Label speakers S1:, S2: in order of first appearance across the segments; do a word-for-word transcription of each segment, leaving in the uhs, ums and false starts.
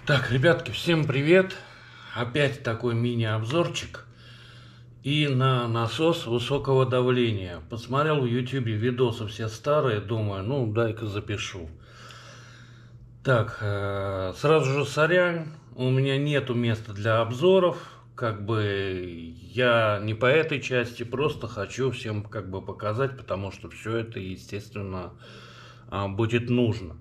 S1: Так, ребятки, всем привет! Опять такой мини-обзорчик. И на насос высокого давления. Посмотрел в ютубе видосы все старые, думаю, ну дай-ка запишу. Так, э, сразу же сорян, у меня нету места для обзоров. Как бы я не по этой части, просто хочу всем как бы показать, потому что все это, естественно, будет нужно.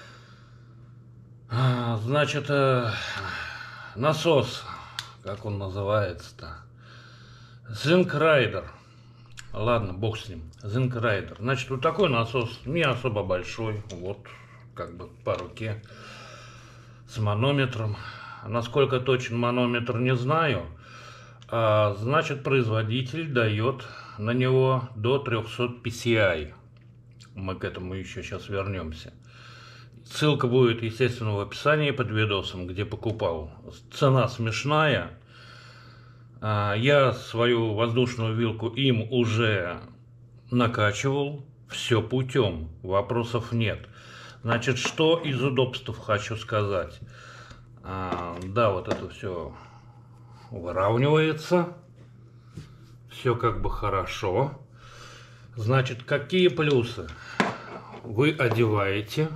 S1: Значит, насос, как он называется-то? Zinc Rider. Ладно, бог с ним. Zinc Rider. Значит, вот такой насос, не особо большой. Вот, как бы по руке. С манометром. Насколько точен манометр, не знаю. А, значит, производитель дает на него до трёхсот пи си ай. Мы к этому еще сейчас вернемся. Ссылка будет, естественно, в описании под видосом, где покупал. Цена смешная. Я свою воздушную вилку им уже накачивал. Все путем. Вопросов нет. Значит, что из удобств хочу сказать. Да, вот это все выравнивается. Все как бы хорошо. Значит, какие плюсы? Вы одеваете...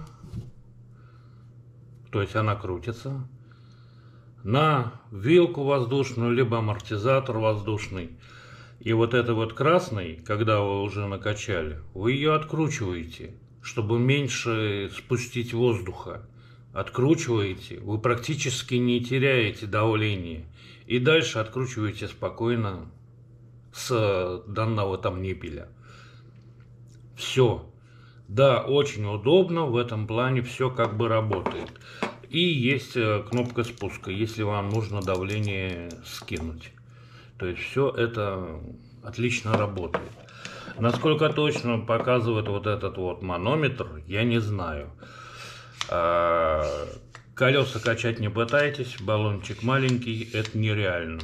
S1: То есть она крутится на вилку воздушную, либо амортизатор воздушный. И вот это вот красный, когда вы уже накачали, вы ее откручиваете, чтобы меньше спустить воздуха. Откручиваете, вы практически не теряете давление. И дальше откручиваете спокойно с данного там ниппеля. Все. Да, очень удобно, в этом плане все как бы работает. И есть кнопка спуска, если вам нужно давление скинуть. То есть все это отлично работает. Насколько точно показывает вот этот вот манометр, я не знаю. Колеса качать не пытайтесь, баллончик маленький, это нереально.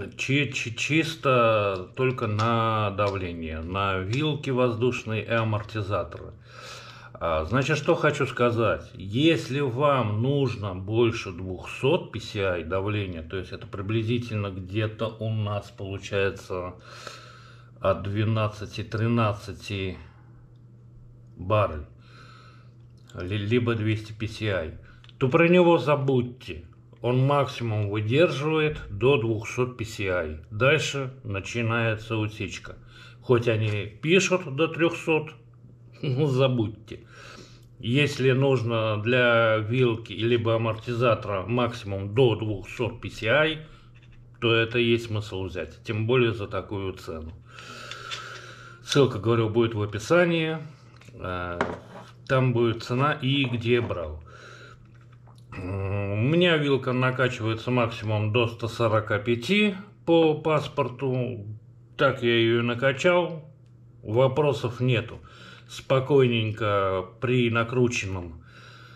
S1: Чисто только на давление, на вилки воздушные и амортизаторы. Значит, что хочу сказать. Если вам нужно больше двухсот пи си ай давления, то есть это приблизительно где-то у нас получается от двенадцати-тринадцати бар, либо двести пи си ай, то про него забудьте. Он максимум выдерживает до двухсот пи си ай. Дальше начинается утечка. Хоть они пишут до трёхсот, ну забудьте. Если нужно для вилки либо амортизатора максимум до двухсот пи си ай, то это есть смысл взять. Тем более за такую цену. Ссылка, говорю, будет в описании. Там будет цена и где брал. У меня вилка накачивается максимум до ста сорока пяти по паспорту. Так я ее накачал. Вопросов нету. Спокойненько при накрученном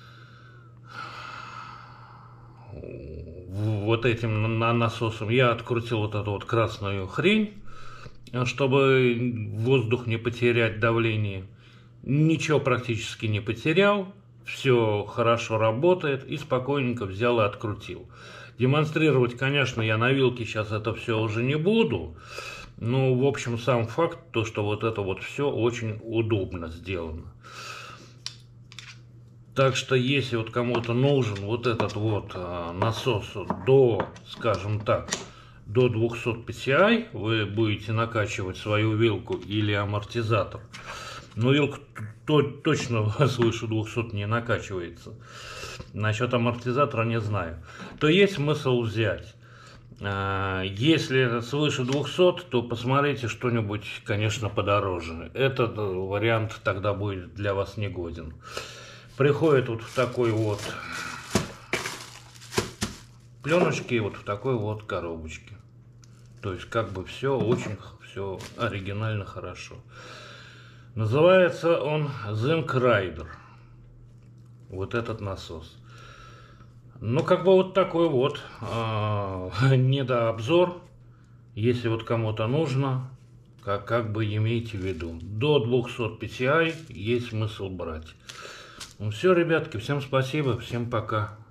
S1: вот этим насосом я открутил вот эту вот красную хрень, чтобы воздух не потерять, давление. Ничего практически не потерял. Все хорошо работает, и спокойненько взял и открутил. Демонстрировать, конечно, я на вилке сейчас это все уже не буду. Ну, в общем, сам факт, то, что вот это вот все очень удобно сделано. Так что, если вот кому-то нужен вот этот вот а, насос до, скажем так, до двухсот пи си ай, вы будете накачивать свою вилку или амортизатор. Но вилка то, точно свыше двухсот не накачивается. Насчет амортизатора не знаю. То есть смысл взять. Если свыше двухсот, то посмотрите что-нибудь, конечно, подороже. Этот вариант тогда будет для вас негоден. Приходит вот в такой вот пленочке, вот в такой вот коробочке. То есть как бы все очень все оригинально хорошо. Называется он Zinc Rider. Вот этот насос. Ну, как бы вот такой вот э, недообзор. Если вот кому-то нужно, как, как бы имейте в виду. До двухсот пи си ай есть смысл брать. Ну все, ребятки, всем спасибо, всем пока.